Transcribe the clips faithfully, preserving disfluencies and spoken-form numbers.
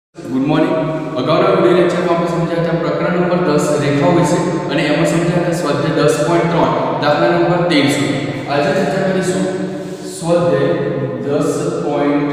Good morning. अगाउना video lecture में આપણે સમજાયા હતા પ્રકરણ નંબર દસ રેખાઓ વિશે અને એમાં સમજાયા હતા સ્વાધ્યાય દસ પોઈન્ટ ત્રણ દાખલા નંબર તેર સુધી। આજે ચર્ચા કરીશું સ્વાધ્યાય દસ પોઈન્ટ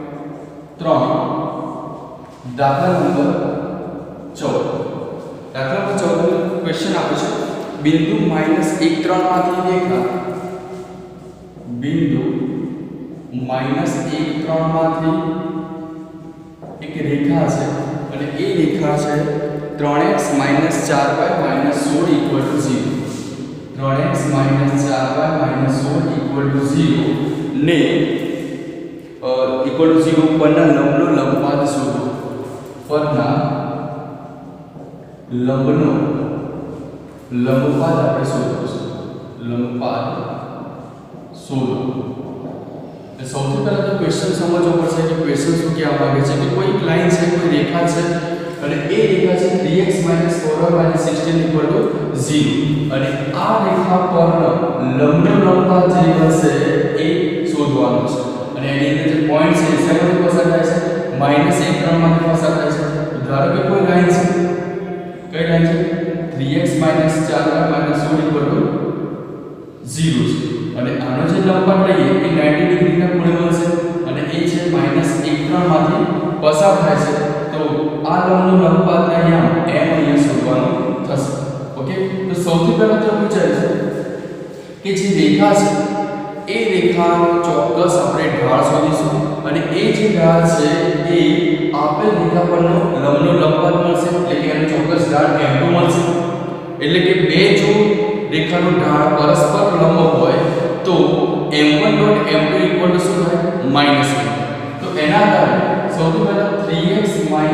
ત્રણ દાખલા નંબર ચૌદ। દાખલા નંબર ચૌદ નો ક્વેશ્ચન આપે છે બિંદુ માઈનસ એક ત્રણ માંથી રેખા બિંદુ માઈનસ એક ત્રણ માંથી एक रेखा है और ये रेखा है त्रण एक्स माइनस चार वाय माइनस सोल इक्वल टू जीरो त्रण एक्स माइनस चार वाय माइनस सोल इक्वल टू जीरो ने इक्वल टू जीरो पर लंबनो लंबपात शोधो परना लंबनो लंबपात આપણે શોધવું લંબપાત શોધો। સૌથી પહેલા તો ક્વેશ્ચન સમજવો પડશે કે ક્વેશ્ચન શું કહેવા માંગે છે કે કોઈ એક લાઈન છે કોઈ રેખા છે અને એ રેખા છે three x - four y - sixteen = zero અને આ રેખા પર લંબનો લંબપાત જે બનશે એ શોધવાનું છે અને એની અંદર જે પોઈન્ટ છે શેમાંથી પસાર થાય છે માઈનસ એક ત્રણ માંથી પસાર થાય છે। તો ધારો કે કોઈ લાઈન છે કઈ લાઈન છે थ्री एक्स - फोर वाय - सोल = जीरो છે અને આનો જે લંબપાત લઈએ એ नाइंटी ડિગ્રી ના ખૂણે બનશે અને એ છે માઈનસ એક ત્રણ માંથી પસાર થાય છે। તો આ લંબનો લંબપાત અહીંયા m અહીંયા શોધવાનું થશે। ઓકે, તો સૌથી પહેલા તો વિચાર છે કે જે રેખા છે એ રેખાનો ચોક્કસ આપણે ઢાળ શોધીશું અને એ જે ઢાળ છે એ આપેલ રેખા પરનો લંબનો લંબપાત મળશે એટલે કે એનો ચોક્કસ ઢાળ m टू મળશે। એટલે કે બે જો રેખાનો ઢાળ પરસ્પર લંબ હોય तो m one dot m two equal to શું થાય माइनस वन। तो એના આધારે સૌથી પહેલા थ्री एक्स - फोर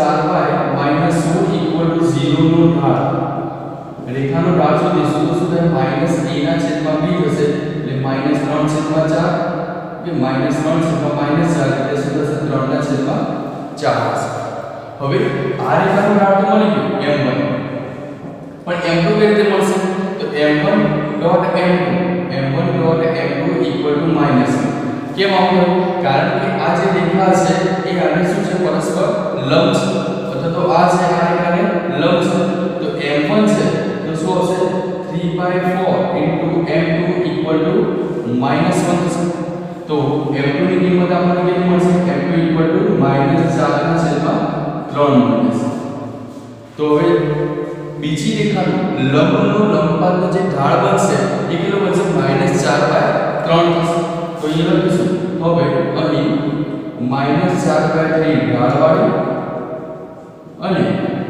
वाय - सोल इक्वल टू जीरो નો ઢાળ રેખાનો ઢાળ શોધીશું તો શું થાય માઈનસ a ના છેદમાં b થશે એટલે માઈનસ ત્રણ છેદમાં ચાર કે માઈનસ ત્રણ છેદમાં માઈનસ ચાર એટલે શું થશે ત્રણ ના છેદમાં ચાર થશે। હવે આ રેખાનો ઢાળ તો મળી ગયો એમ વન પણ એમ ટુ કેવી રીતે મળશે તો m one dot m two m one dot m two equal to minus one કેમ આવું થયું કારણ કે આ જે રેખા છે એ આને શું છે પરસ્પર લંબ છે અથવા તો આ છે આ રેખાને લંબ છે। તો एम वन છે તો શું હશે three by four into m two equal to minus one થશે। તો एम टू ની કિંમત આપણને કેટલી મળશે m two equal to minus चार ના છેદમાં ત્રણ મળશે। તો હવે બીજી રેખાનો લંબનો લંબપાતનો જે ઢાળ બનશે એ કેટલો બનશે માઈનસ ચાર બાય ત્રણ થશે। તો અહીં લખીશું હવે અહીં માઈનસ ચાર બાય ત્રણ ઢાળવાળી અને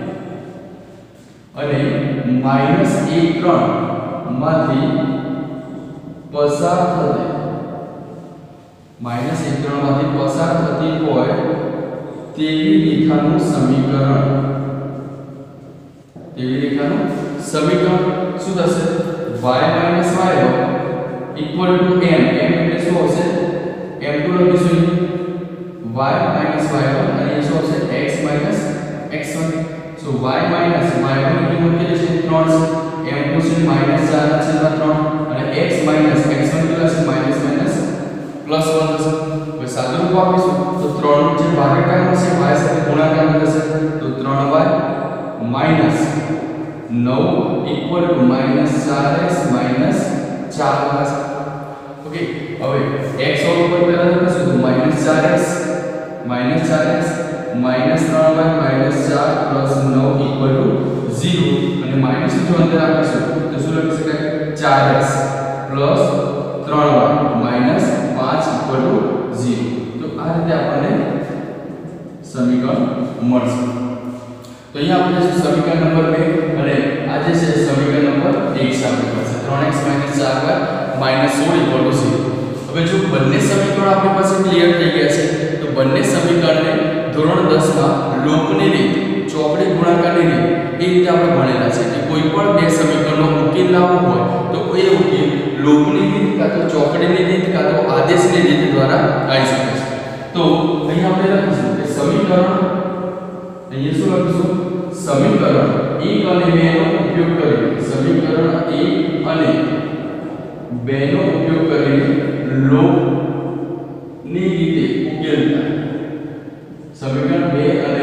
અને માઈનસ એક ત્રણ માંથી પસાર થતી માઈનસ એક ત્રણ માંથી પસાર થતી હોય તેવી રેખાનું સમીકરણ તેવી રેખાનું સમીકરણ શું થશે y - y equal to m m એટલે શું હશે m टू લખીશું y - y वन અને એ શું હશે x - x one. So y - y one ની કિંમત કેટલી છે ત્રણ છે m टू છે માઈનસ ચાર ના છેદમાં ત્રણ અને x - x वन કેટલા છે માઈનસ માઈનસ પ્લસ वन થશે। હવે સાદું રૂપ આપીશું તો ત્રણ જે ભાગાકારમાં છે y સાથે ગુણાકારમાં થશે તો ત્રણ y माइनस नौ इक्वल टू माइनस चार एक्स माइनस चार प्लस ओके। હવે x और ऊपर પહેલા લખીશું તો माइनस चार एक्स माइनस चार एक्स माइनस ત્રણ વાય माइनस चार प्लस नौ इक्वल टू जीरो અને માઈનસ જો અંદર આપીશું તો શું લખી શકાય चार एक्स प्लस ત્રણ વાય माइनस पाँच इक्वल टू जीरो। તો આ રીતે આપણને સમીકરણ મળશે। तो यहाँ આપણે સમીકરણ નંબર બે અને આ જે છે સમીકરણ નંબર એક સાબિત કરશે ત્રણ एक्स - चार वाय - सोल = जीरो। હવે જો બંને સમીકરણો આપણી પાસે ક્લિયર થઈ ગયા છે તો બંને સમીકરણને ધોરણ દસ માં લોપની રીત ચોકડી ગુણાકારની રીત એ રીતે આપણે ભણેલા છે કે કોઈ પણ બે સમીકરણનો ઉકેલ લાવવો હોય તો એ ઉકેલ લોપની રીત કાં તો ચોકડીની રીત કાં તો આદેશની રીત દ્વારા આવી શકે છે। તો અહીં આપણે લખીશું કે સમીકરણ અહીંયા શું લખીશું સમીકરણ એક અને બે નો ઉપયોગ કરીને સમીકરણ એક અને બે નો ઉપયોગ કરીને લોપ ની રીતે ઉકેલતા સમીકરણ બે અને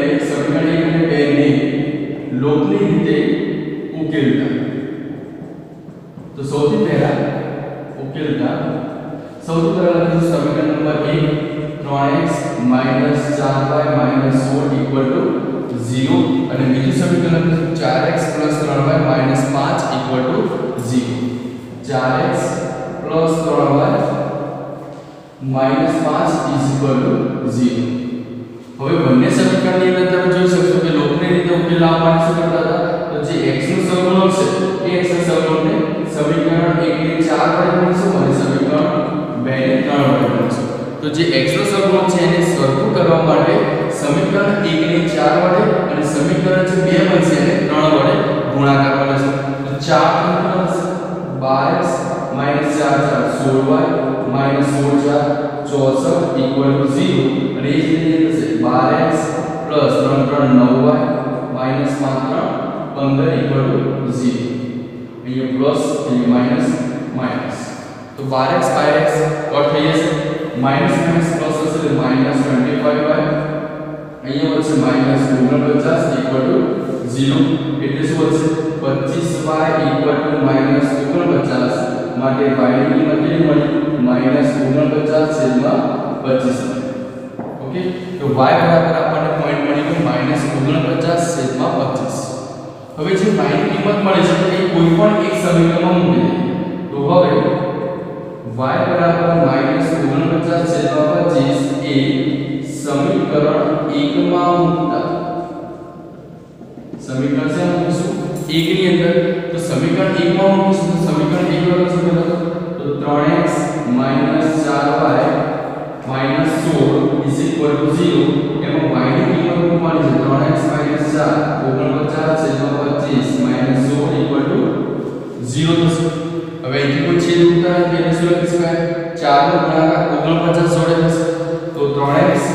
લોભની રીતે ઉકેલતા. તો સૌથી પહેલા ઉકેલતા સૌથી પહેલા લખીશું સમીકરણ નંબર એક ત્રણ એક્સ માઈનસ ચાર વાય માઈનસ સોળ ઇક્વલ ટુ ઝીરો અને બીજું સમીકરણ લખીશું ચાર એક્સ પ્લસ ત્રણ વાય માઈનસ પાંચ ઇક્વલ ટુ ઝીરો. ચાર એક્સ પ્લસ ત્રણ વાય માઈનસ પાંચ ઇઝ ઇક્વલ ટુ ઝીરો. હવે બંને સમીકરણની અંદર તમે જોઈ શકશો કે લોભની રીતે ઉકેલ લાવવા માટે શું કરતા હતા, તો જે x નું સહગુણક છે એ x ના સહગુણકને સમીકરણ એક ને ચાર વડે ગુણીશું અને સમીકરણ બે ને ત્રણ વડે ગુણીશું. તો જે x નો સહગુણક છે એને સરખું કરવા માટે સમીકરણ એક ને ચાર વડે અને સમીકરણ જે બે બનશે એને ત્રણ વડે ગુણાકાર કરીશું. તો ચાર ત્રણ બાર એક્સ માઈનસ ચાર ચાર સોળ વાય માઈનસ સોળ ચાર ચોસઠ ઇક્વલ ટુ ઝીરો અને એ જ રીતે થશે બાર એક્સ પ્લસ ત્રણ ત્રણ નવ વાય માઈનસ પાંચ ત્રણ પંદર ઇક્વલ ટુ ઝીરો. અહીંયા પ્લસ અહીંયા માઈનસ માઈનસ તો બાર એક્સ બાર એક્સ કટ થઈ જશે માઈનસ માઈનસ પ્લસ થશે એટલે માઈનસ પચીસ વાય અહીંયા વધશે માઈનસ ઓગણપચાસ ઇક્વલ ટુ ઝીરો એટલે શું વધશે પચીસ વાય ઇક્વલ ટુ માઈનસ ઓગણપચાસ માટે y ની કિંમત કેટલી મળી માઈનસ ઓગણપચાસ છેદમાં પચીસ. ઓકે તો y બરાબર આપણને પોઈન્ટ મળી ગયો માઈનસ ઓગણપચાસ છેદમાં પચીસ. હવે જે y ની કિંમત મળે છે એ કોઈ પણ એક સમીકરણમાં મૂકી દઈએ. તો હવે y બરાબર માઈનસ ઓગણપચાસ છેદમાં પચીસ એ સમીકરણ એક માં મૂકતા સમીકરણ છે મૂકીશું એક ની અંદર. તો સમીકરણ એક માં મૂકીશું તો સમીકરણ એક માં શું લખો તો ત્રણ એક્સ માઈનસ ચાર વાય માઈનસ સોળ ઇઝ ઇક્વલ ટુ ઝીરો. એમાં y ની કિંમત મૂકવાની છે ત્રણ એક્સ માઈનસ ચાર ઓગણપચાસ છેદમાં પચીસ માઈનસ સોળ ઇક્વલ ટુ ઝીરો થશે. હવે અહીંથી કોઈ છેદ ઉતારે તો એને શું લખી શકાય ચાર નો ગુણાકાર ઓગણપચાસ જોડે થશે તો ત્રણ એક્સ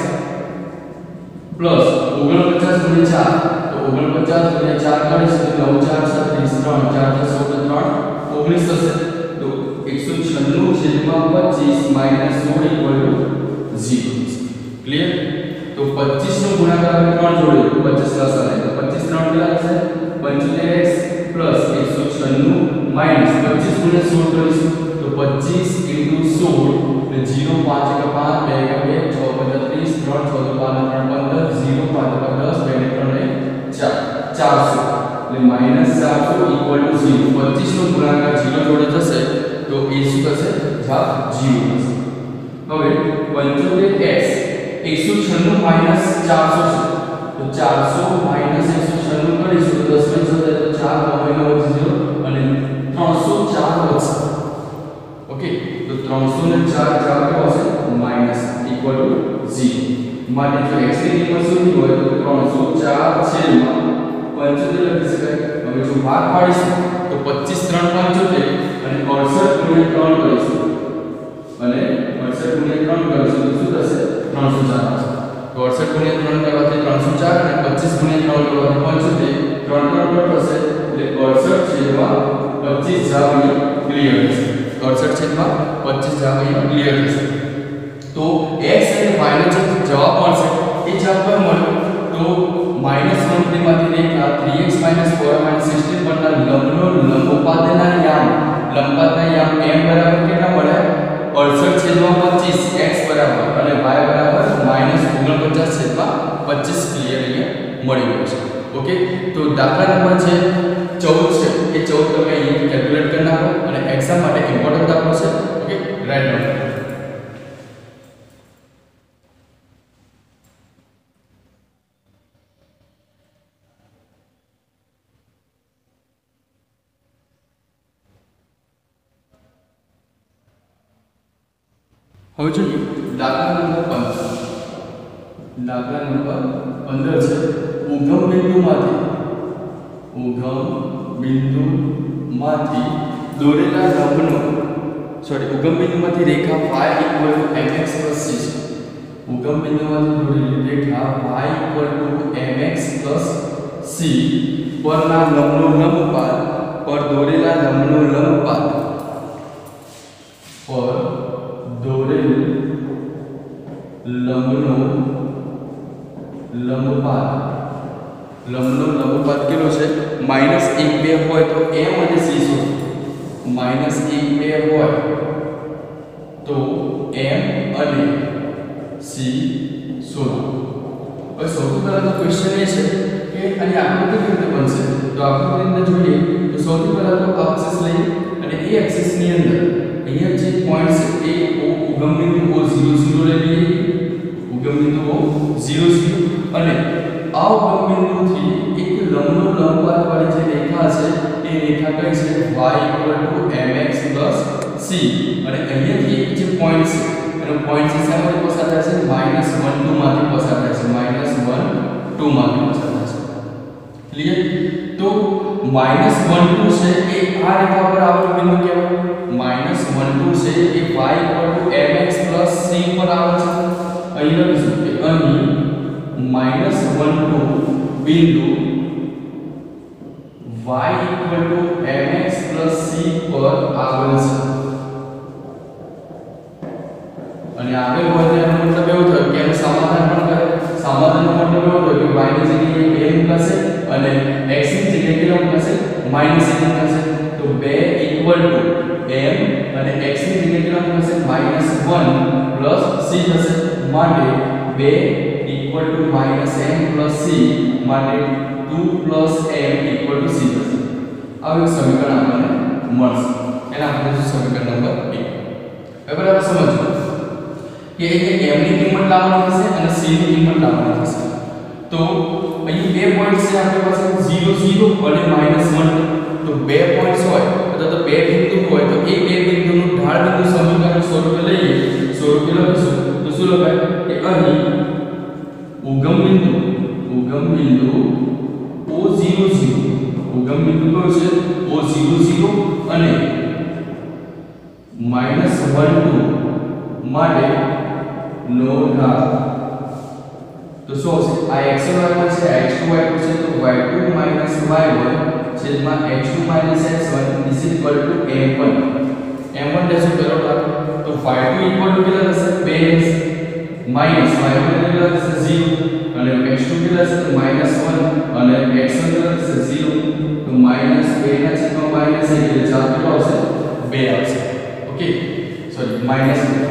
પ્લસ ઓગણપચાસ ગુણ્યા ચાર તો ઓગણપચાસ ગુણ્યા ચાર કરીશું તો નવ ચાર છત્રીસ ત્રણ ચાર દસ ત્રણ ઓગણીસ થશે. તો એકસો છન્નું છેદમાં પચીસ માઈનસ સોળ ઇક્વલ ટુ ઝીરો. ક્લિયર. તો પચીસ નો ગુણાકાર આપણે ત્રણ જોડે પચીસ પ્લસ આવે તો પચીસ ત્રણ કેટલા થશે પંચોતેર એક્સ પ્લસ એકસો છન્નું માઈનસ પચીસ ગુણ્યા સોળ કરીશું તો પચીસ ઇન્ટુ સોળ એટલે ઝીરો પાંચ એક પાંચ બે એક બે છ પંદર ત્રીસ ત્રણ છ દો બાર ત્રણ પંદર ઝીરો પાંચ એક દસ બે ને ત્રણ ને ચાર ચારસો એટલે માઈનસ ચારસો ઇક્વલ ટુ ઝીરો. પચીસ નો ગુણાકાર ઝીરો જોડે થશે તો એ શું થશે જવાબ ઝીરો થશે. હવે પંચોતેર એક્સ એકસો છન્નું માઈનસ ચારસો છે તો ચારસો માઈનસ એકસો છન્નું કરીશું તો દસ ને છ તો ચાર નવ વધશે ઝીરો અને ત્રણસો ચાર વધશે. ઓકે તો ત્રણસો ને ચાર જવાબ કેવો હશે માઈનસ ઇક્વલ ટુ ઝીરો. માટે જો x ની કિંમત શોધવી હોય તો ત્રણસો ચાર છેદમાં પંચોતેર લખી શકાય. હવે જો ભાગ પાડીશું તો પચીસ ત્રણ પંચોતેર અને અડસઠ ગુણ્યા ત્રણ કરીશું અને અડસઠ ગુણ્યા ત્રણ કરીશું તો શું થશે ત્રણસો ચાર આવશે. તો અડસઠ ગુણ્યા ત્રણ કરવાથી ત્રણસો ચાર અને પચીસ ગુણ્યા ત્રણ કરવાથી પંચોતેર ત્રણ ત્રણ પર થશે એટલે અડસઠ છેદમાં પચીસ જવાબ અહીંયા ક્લિયર થશે. અડસઠ છેદમાં પચીસ જવાબ અહીંયા ક્લિયર થશે. તો x અને y નો જે જવાબ મળશે એ જવાબ કયો મળ્યો તો માઈનસ ત્રણ માંથી રેખા થ્રી એક્સ ફોર સિક્સટીન પરના લંબનો લંબોપાદના યામ લંબાદના યામ m બરાબર કેટલા મળ્યા અડસઠ છેદમાં પચીસ x બરાબર અને y બરાબર માઈનસ ઓગણપચાસ છેદમાં પચીસ ક્લિયર અહીંયા મળી ગયું છે. ઓકે તો દાખલા નંબર છે ચૌદ છે એ ચૌદ તમે અહીંયા કેલ્ક્યુલેટ કરી નાખો અને એક્ઝામ માટે ઇમ્પોર્ટન્ટ દાખલો છે. Okay right number. હવે જોઈએ દાખલા નંબર પંદર. દાખલા નંબર પંદર છે ઉગમ બિંદુમાંથી ઉગમ બિંદુમાંથી દોરેલા લંબનો સોરી ઉગમ બિંદુમાંથી રેખા y equal to mx plus c છે. ઉગમ બિંદુમાંથી દોરેલી રેખા y equal to mx plus c પરના લંબનો લંબપાત પર દોરેલા લંબનો લંબપાત પર દોરેલ લંબનો લંબપાત લંબનો લંબપાત કેટલો છે માઈનસ એક બે હોય તો m અને c શું માઈનસ એક બે હોય તો m અને c શું હવે સૌથી પહેલા તો ક્વેશ્ચન એ છે કે આની આકૃતિ કેવી રીતે બનશે તો આકૃતિની અંદર જોઈએ તો સૌથી પહેલા તો એક્સિસ લઈએ અને એ એક્સિસ ની અંદર અહીંયા જે પોઈન્ટ છે એ ઉગમ બિંદુ o ઝીરો ઝીરો લઈ લઈએ ઉગમ બિંદુ o ઝીરો ઝીરો અને આ ઉગમ બિંદુથી એક લંબનો લંબપાત વાળી જે રેખા છે એ રેખા કઈ છે y mx c અને અહીંયાથી એક જે પોઈન્ટ છે એનો પોઈન્ટ છે શેમાંથી પસાર થાય છે માઈનસ એક બે માંથી પસાર થાય છે માઈનસ એક બે માંથી પસાર થાય છે ક્લિયર તો માઈનસ એક બે છે એ આ રેખા પર આવેલું બિંદુ કહેવાય માઈનસ એક બે છે એ y mx c પર આવે છે અહીં લખીશું કે અહીં માઈનસ એક બે બિંદુ y mx c પર આવેલ છે અને આગળ વધે એનો મતલબ એવો થયો કે એનું સમાધાન પણ કરે સમાધાનનો મતલબ એવો થયો કે y ની જગ્યાએ બે મૂકશે અને x ની જગ્યાએ કેટલા મૂકશે માઈનસ એક મૂકશે તો બે ઇક્વલ ટુ m અને x ની જગ્યાએ કેટલા મૂકશે માઈનસ એક પ્લસ c થશે માટે બે equal to minus m plus c માટે two plus m equal to c થશે આવું એક સમીકરણ આપણને મળશે એને આપણે શું સમીકરણ નંબર એક હવે બરાબર સમજો કે અહીંયા m ની કિંમત લાવવાની થશે અને c ની કિંમત લાવવાની થશે તો અહીં બે પોઈન્ટ છે આપણી પાસે ઝીરો ઝીરો અને માઈનસ એક તો બે પોઈન્ટ્સ હોય અથવા તો બે બિંદુ હોય તો એ બે બિંદુનું ઢાળ બિંદુ સમીકરણ સ્વરૂપે લઈએ સ્વરૂપે લખીશું તો શું લખાય કે અહીં ઉગમ બિંદુ ઉગમ બિંદુ o ઝીરો ઝીરો ઉગમ બિંદુ કયો છે o ઝીરો ઝીરો અને માઈનસ એક બે માટે નો ઢાળ તો શું હશે આ x y પર છે x ટુ y પર છે તો y ટુ y વન છેદમાં x two x one is equal to m one m one લેશું પેલો ઢાળ તો y ટુ ઇક્વલ ટુ કેટલા થશે બે માઈનસ y વન કેટલા થશે ઝીરો અને x ટુ કેટલા થશે માઈનસ એક અને x વન કેટલા થશે ઝીરો તો માઈનસ બે ના છેદમાં માઈનસ એક એટલે જવાબ કેટલો આવશે બે આવશે ઓકે સોરી માઈનસ બે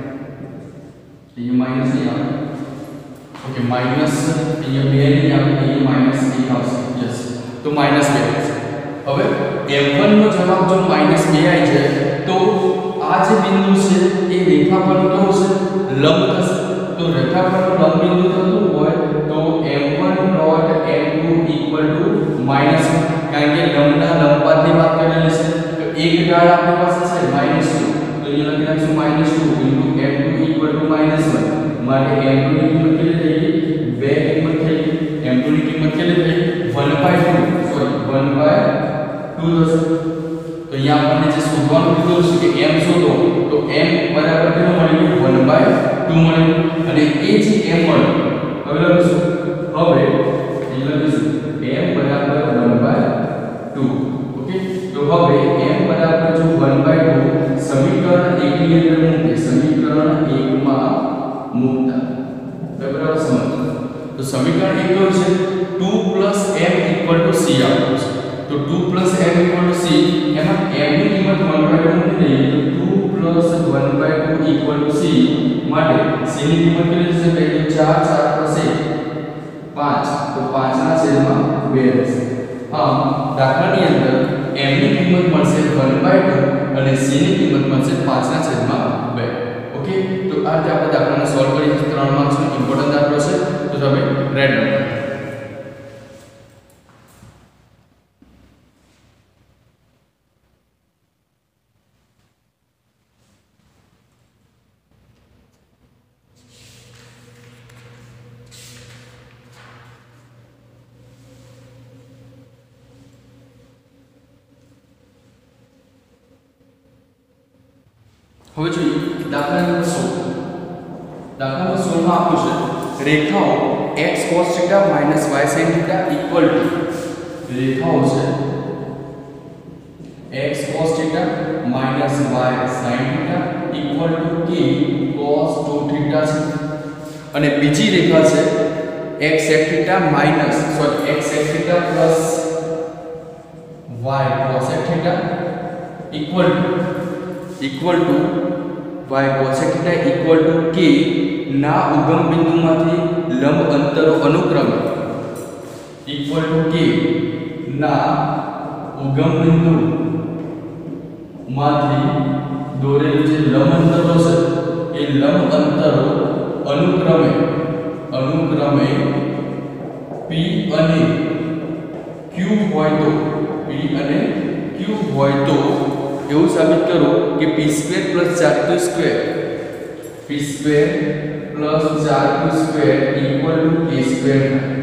અહીંયા માઈનસ નહીં આવે ઓકે માઈનસ અહીંયા બે નહીં આવે અહીંયા માઈનસ એક આવશે યસ તો માઈનસ બે આવશે હવે m વન નો જવાબ જો માઈનસ બે આવી જાય તો આ જે બિંદુ છે એ રેખા પર કેવું છે લંબ થશે તો રેખા પર લંબ બિંદુ થતું હોય તો m one dot m two equal to minus કારણ કે લંબના લંબપાતની વાત કરેલી છે તો એક ઢાળ આપણી પાસે છે માઈનસ ટુ તો અહીંયા લખી નાખશું minus two into m two equal to minus one માટે m ટુ ની કિંમત કેટલી થઈ ગઈ બે કિંમત થઈ ગઈ m ટુ ની કિંમત કેટલી થઈ one by two sorry one by two થશે તો અહીંયા આપણને જે શોધવાનું કીધું છે કે m શોધો તો m બરાબર કેટલું મળી ગયું વન બાય ટુ મળ્યું અને એ જે m મળ્યું હવે લખીશું હવે અહીંયા લખીશું m બરાબર વન બાય ટુ ઓકે તો હવે m બરાબર જો વન બાય ટુ સમીકરણ એક ની અંદર મૂકે સમીકરણ એક માં મૂકતા બરાબર સમજો તો સમીકરણ એક કયું છે two plus m equal to c આપ્યું છે તો two plus m equal to c એમાં m ની કિંમત વન બાય ટુ મૂકી દઈએ તો two plus one by two equal to c માટે c ની કિંમત કેટલી થશે પહેલું ચાર ચાર પ્લસ એક પાંચ તો પાંચ ના છેદમાં બે રહેશે હા દાખલાની અંદર m ની કિંમત મળશે વન બાય ટુ અને c ની કિંમત મળશે પાંચ ના છેદમાં બે ઓકે તો આ રીતે આપણે દાખલાને સોલ્વ કરીએ છીએ ત્રણ માર્ક્સનો ઇમ્પોર્ટન્ટ દાખલો છે તો તમે રેડ નંબર હવે જોઈએ દાખલા નંબર સોળ દાખલા નંબર સોળ માં આપ્યું છે રેખાઓ x cos θ - y sin θ equal to રેખાઓ છે x cos θ - y sin θ equal to k cos two θ છે અને બીજી રેખા છે x sec theta minus sorry x sec theta plus y cosec theta equal to equal to y cosec theta equal to k ना उगम बिंदुमांथी लंब अंतरो अनुक्रमे equal to k ना उगम बिंदु मांथी દોરેલ જે લંબ અંતરો છે એ લંબ અંતરો અનુક્રમે અનુક્રમે p અને q હોય તો p અને q હોય તો એવું સાબિત કરો કે p સ્ક્વેર પ્લસ ચાર q square p square plus ચાર q square equal to k square થાય।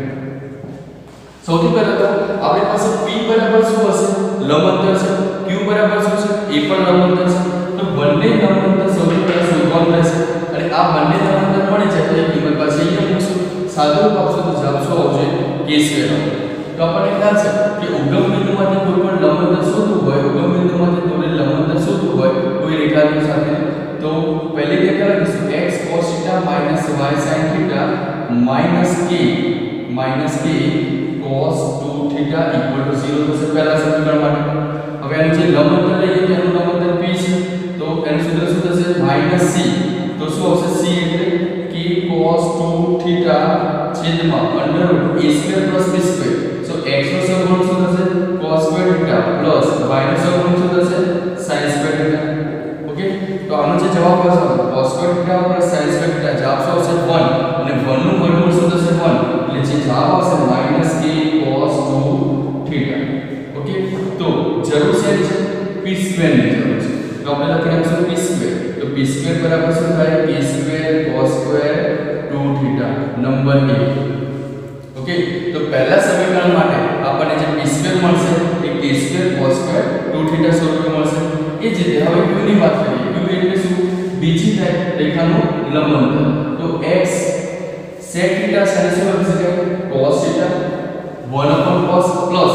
સૌથી પહેલા તો આપણી પાસે p બરાબર શું હશે લંબ અંતર છે, q બરાબર શું છે એ પણ લંબ અંતર છે, તો બંને લંબ અંતર સૌથી પહેલા શોધવાનું રહેશે અને આ બંને લંબ અંતર મળી જાય તો એ કિંમત પાસે અહીંયા મૂકશું, સાદું રૂપ આપશો તો જવાબ શું આવશે k સ્ક્વેર આવશે। તો આપણને ખ્યાલ છે કે ઉગમ બિંદુમાંથી કોઈ પણ લંબ અંતર શોધવું હોય, ઉગમ બિંદુમાંથી દોરેલ લંબ અંતર શોધવું હોય કોઈ રેખાની સાથે તો પહેલી રેખા લખીશું x cos θ minus y sin θ minus k minus k cos two theta equal to zero થશે પહેલા સમીકરણ માટે। હવે આનું જે લંબ અંતર લઈએ તો એનું લંબ અંતર p છે તો એનું સૂત્ર શું થશે માઈનસ c, તો શું આવશે c એટલે k cos टू थीटा છેદમાં under route a square plus b square. So x નો સહગુણક શું થશે cos square theta plus y નો સહગુણક શું થશે sin સ્ક્વેર થીટા। ઓકે, તો આનો જે જવાબ આવશે cos square theta plus sin square theta જવાબ શું આવશે वन અને वन નું વર્ગમૂળ શું થશે वन એટલે જે જવાબ આવશે minus k cos two theta. Okay, तो જરૂર છે p સ્ક્વેર ની જરૂર છે તો આપણે લખી નાખશું p સ્ક્વેર, તો p સ્ક્વેર બરાબર શું થાય k square cos square two theta number એક। ओके, तो પહેલા સમીકરણ માટે આપણને જે p સ્ક્વેર મળશે એ k square cos square two theta સ્વરૂપે મળશે। એ જ રીતે હવે q ની વાત કરીએ, q એટલે શું બીજી થાય રેખાનું લંબ અંતર, તો x sec थीटा સાથે શું લખી શકાય cos theta one upon cos plus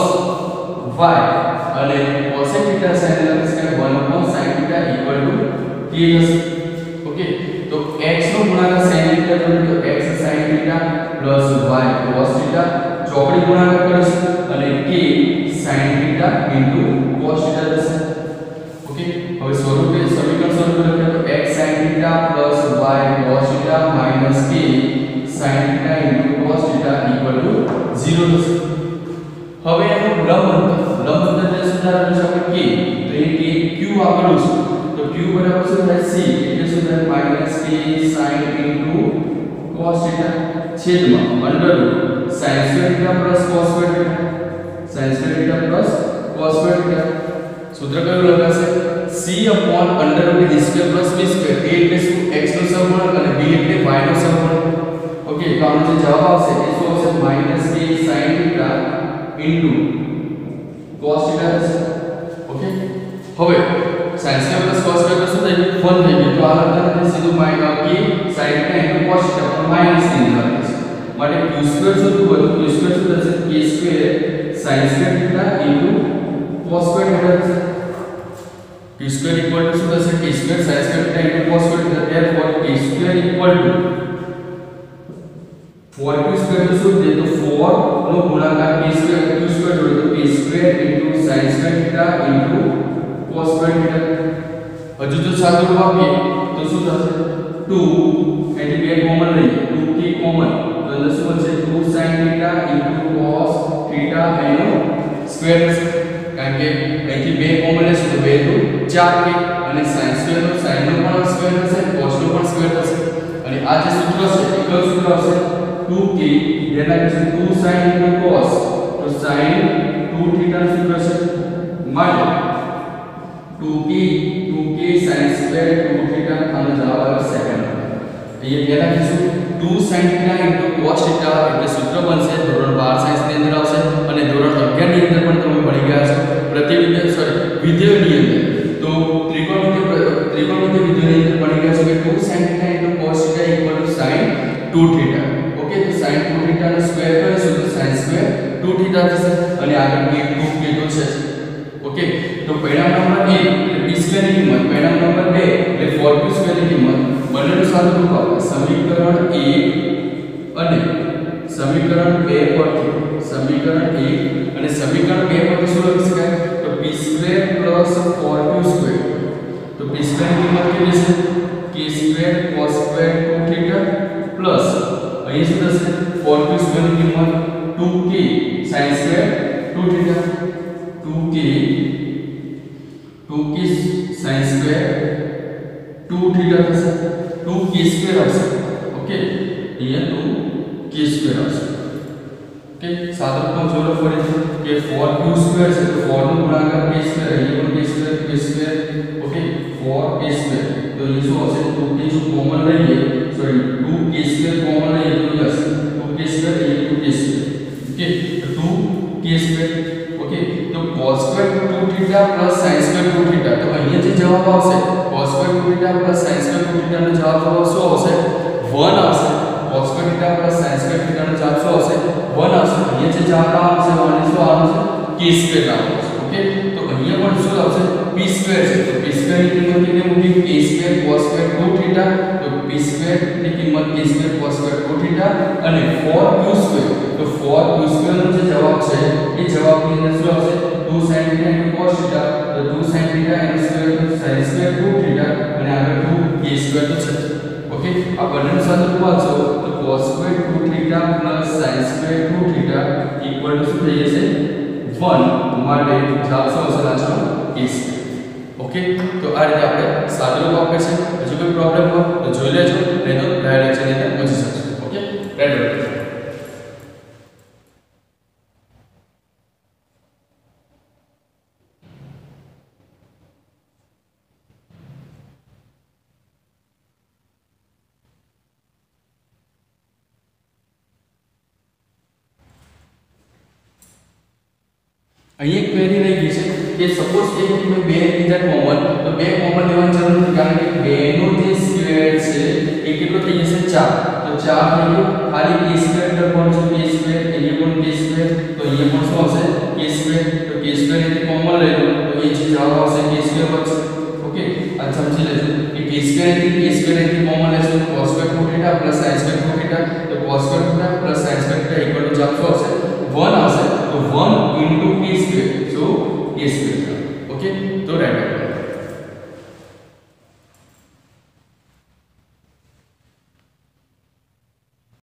y અને cosec थीटा sin લખી શકાય one upon sin theta equal to k થશે। ओके, तो x નો ગુણાકાર sin थीटा જોડે તો x sin theta plus y cos theta ચોકડી ગુણાકાર કરીશું અને k sin theta cos theta થશે। ओके, હવે સ્વરૂપે સમીકરણ સ્વરૂપે લખીએ તો x sin theta plus y cos theta minus k sin theta cos theta equal to zero થશે। હવે એનું લંબ અંતર લંબ અંતર જે સુધારેલું છે આપણે k, તો એ k q આપેલું છે તો q બરાબર શું થાય c એટલે શું થાય minus k sin cos theta છેદમાં under root sin square theta plus cos square theta sin square theta plus cos square theta. સૂત્ર કયું લખાશે c upon અંડર route a square plus b સ્ક્વેર, a એટલે શું x નો સહગુણક અને b એટલે y નો સહગુણક। ओके, तो आનો જે જવાબ આવશે એ શું આવશે minus k sin theta cos theta થશે। ओके, હવે sin square plus cos square તો શું થઈ ગયું वन થઈ ગયું, તો આ લખતા નથી સીધું minus k sin theta cos theta પણ માઈનસ ની અંદર થશે માટે q સ્ક્વેર શોધવું હોય તો q સ્ક્વેર શું થશે k square sin square theta cos square theta થશે। q स्क्वेर इक्वल टू શું થશે k square sin square theta cos square theta, therefore k square equal to four q square तो શું છે તો फोर નો ગુણાકાર k સ્ક્વેર q સ્ક્વેર જોડે તો k square sin square theta cos square theta. હજુ જો સાદું રૂપ આપીએ તો શું થશે टू એથી બે કોમન લઈએ टू k કોમન તો અંદર શું બનશે two sin theta cos theta એનો સ્ક્વેર થશે કારણ કે અહીંથી બે કોમન લેશું તો બે તો ચાर k અને sin સ્ક્વેર તો sin નો પણ સ્ક્વેર થશે cos નો પણ સ્ક્વેર થશે અને આ જે સૂત્ર છે એ કયું સૂત્ર આવશે टू k જેના કે टू sin cos તો sin टू थीटा सूत्र છે માટે two k two k sin square two theta આનો જવાબ આવે સેકન્ડ। અહીંયા પહેલા કીધું two sin theta cos theta એટલે સૂત્ર બનશે ધોરણ बारह સાયન્સ ની અંદર આવશે અને ધોરણ अगियार ની અંદર પણ તમે ભણી ગયા છો પ્રતિવિધ સોરી વિધેયની અંદર તો ત્રિકોણમિતિય ત્રિકોણમિતિય વિધેયની અંદર ભણી ગયા છો કે two sin theta cos theta sin two theta. Okay, तो sin टू थीटा નો સ્ક્વેર કરીશું તો sin સ્ક્વેર टू थीटा થશે અને આગળ k टू k તો છે। ओके, तो પરિણામ નંબર एक એટલે p સ્ક્વેર ની કિંમત, પરિણામ નંબર दो એટલે फोर q સ્ક્વેર ની કિંમત બંનેનું સાદું રૂપ આપે સમીકરણ एक અને સમીકરણ બે પરથી સમીકરણ એક અને સમીકરણ બે પરથી શું લખી શકાય તો p square plus four q square તો p સ્ક્વેર ની કિંમત કેટલી છે k square cos square two theta plus અહીં શું થશે four q સ્ક્વેર ની કિંમત two k sin square two theta two k two k sin square two theta થશે two k સ્ક્વેર આવશે ઓકે અહીંયા two k સ્ક્વેર આવશે okay સાદા રૂપમાં જોડો ફરીથી કે four q સ્ક્વેર છે તો four નો ગુણાકાર k સ્ક્વેર અહીંયા પણ k square k square okay four k square તો ये શું હશે two k જો કોમન લઈએ sorry two k square common લઈએ તો ये હશે two k સ્ક્વેર અહીંયા two k સ્ક્વેર ઓકે તો two k સ્ક્વેર ઓકે તો cos square two theta plus sin square two theta તો અહીંયા જે જવાબ આવશે cos square two theta plus sin square two theta નો જવાબ શું આવશે one આવશે cos square theta plus sin square theta નો જવાબ શું આવશે one આવશે અહીંયા જે જવાબ આવશે one શું આવશે k સ્ક્વેર આવશે ઓકે તો અહીંયા પણ શું આવશે p સ્ક્વેર છે તો p સ્ક્વેર ની કિંમત કેટલી મૂકી k square cos square two theta તો p સ્ક્વેર ની કિંમત k square cos square two theta અને four q સ્ક્વેર તો four q સ્ક્વેર નો જે જવાબ છે એ જવાબની અંદર શું આવશે two sin theta into cos theta તો two sin theta into square sin square two theta અને આગળ two k સ્ક્વેર તો છે ઓકે આ બંનેનું સાદુરૂપ વાંચો તો cos square two theta plus sin square two theta equal to શું થઈ જશે one માટે જવાબ શું આવશે લાસ્ટમાં k સ્ક્વેર ઓકે તો આ રીતે આપણે સાદુરૂપ આપે છે હજુ કોઈ પ્રોબ્લેમ હોય તો જોઈ લેજો નહીં તો ડાયરેક્ટ લેક્ચરની અંદર પહોંચી શકશો ઓકે રાઈટ અહીં એક ક્વેરી રહી ગઈ છે કે સપોઝ એક મેં બે લીધા કોમન તો બે કોમન લેવાની જરૂર નથી કારણ કે બે નો જે સ્ક્વેર છે એ કેટલો થઈ જશે ચાર તો ચાર થઈ ગયો ખાલી k સ્ક્વેર પર કોણ છે k સ્ક્વેર અહીંયા પણ k સ્ક્વેર તો અહીંયા પણ શું આવશે k સ્ક્વેર તો k સ્ક્વેર એટલે કોમન લઈ લો તો એ જે જવાબ આવશે k સ્ક્વેર બચશે ઓકે આ સમજી લેજો કે k સ્ક્વેર એટલે k સ્ક્વેર એટલે કોમન લેશો cos square two theta plus sin square two theta તો cos square two theta plus sin square theta equal to જવાબ શું આવશે